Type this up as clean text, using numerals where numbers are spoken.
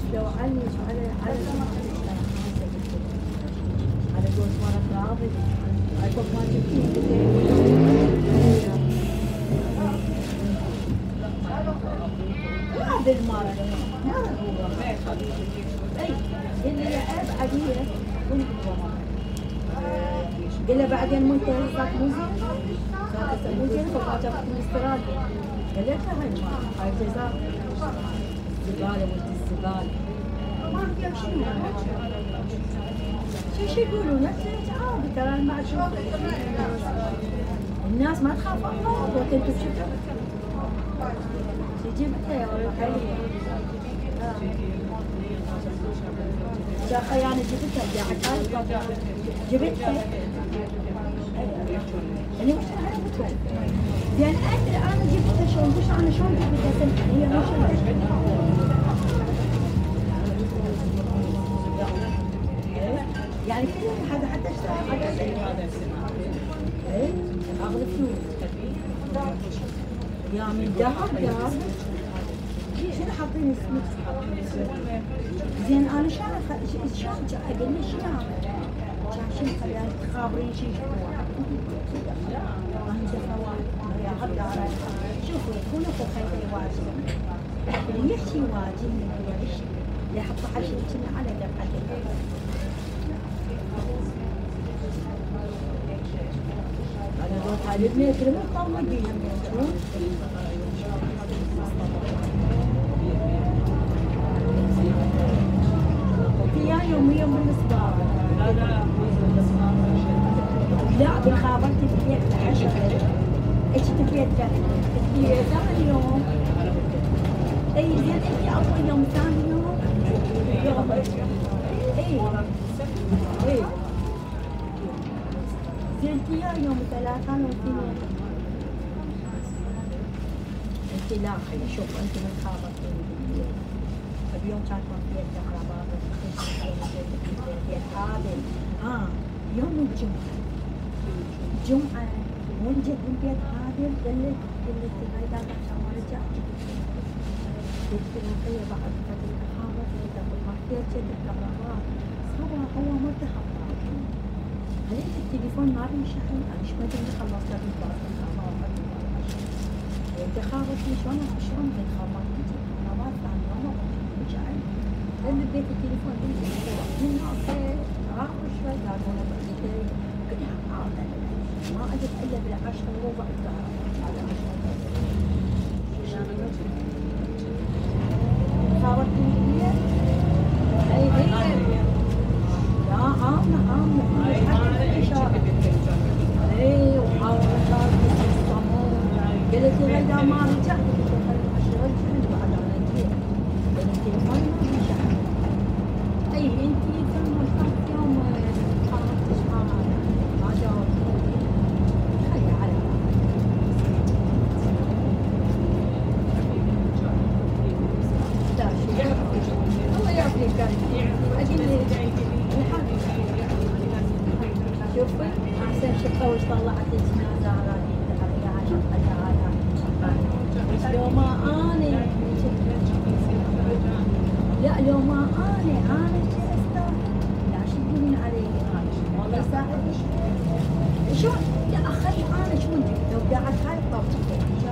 لو علش على جوز مرة راضي أكو ما جبتيه هذا المرة أي اللي لعب عادية قال له بعدين مو انت صارت مو زين صارت مو زين فجابت من استراليا قال لك هاي الجزائر الزبالة ولد الزبالة ما فيها شيء شو يقولون نفس عادي ترى المعشوق الناس ما تخاف الله وانتم تشوفوا جبتها يا والله يا اخي انا جبتها جبتها اللي مش عرفتها لان انا جبتها شلون مش انا شلون جبتها هي مش يعني كل هذا حتى اشترى ايه اغلى فلوس يا من ذهب ذهب شنو حاطين اسمك زين انا شلون قال لي شنو شنو خلاني تخابرين شي يا هذا شوفوا يكون اكو خير واجب اللي يحشي واجب اللي يحط حشي كنا على دقته انا لو طالبني كلمه طلع بيها فيها يوميا بالنسبه لا بالخابرتي في بيت العشاء ايش تبيت في ثاني يوم اي زين انت اول يوم ثاني يوم اي زين فيها يوم ثلاثة يوم اثنين انت لا شوف انت متخابطين اليوم كانت وفية كهرباء هذا يوم الجمعة وين جت من بيت هادر قلت هاي لا عشان ما رجعت قلت لها خلي بعد فترة الكهرباء تقول ما فيها جت الكهرباء صبا هو مرتاح عليك التليفون ما بيشحن انا ايش ما ادري خلصت الكهرباء انت خابطني شلون تتخبط الكهرباء ثاني يوم مش عارف لان بيت التليفون من اوكي راح شوي قالوا انا قلت ما اجت الا بالعشرة وربع الكهرباء خابطني كثير اي لا عامة اي وحاولت قالت لي اذا ما رجعت قلت لها خلي اشتغل شحن بعد انا اجي لان التليفون ما بيشحن اي انت لما اشتغلت يوم خلصت ما جاوبت خلي على لا شو الله يعطيك اجي شوفي احسن شقه وش طلعت الجنازه على لو ما اني لا لو ما اني استاهل لا شو تقولين علي والله يساعدك شلون لا اخلي انا شلون لو قاعد هاي الطبخه